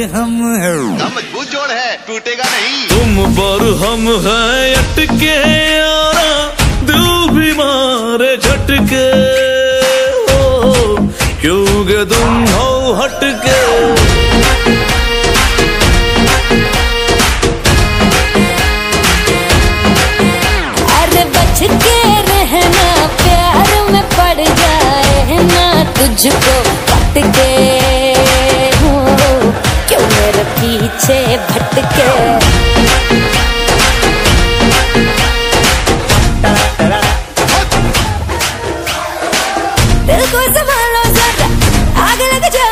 हम हैं। मजबूत जोड़ है, टूटेगा नहीं। तुम पर हम हैं अटके यारा, दिल भी मारे झटके हो, क्योंकि तुम हो हटके। अरे बच के रहना, प्यार में पड़ जाए ना तुझको कट के हो, क्यों मेरे पीछे भटके। दिल को संभालो जरा, आग लग जाए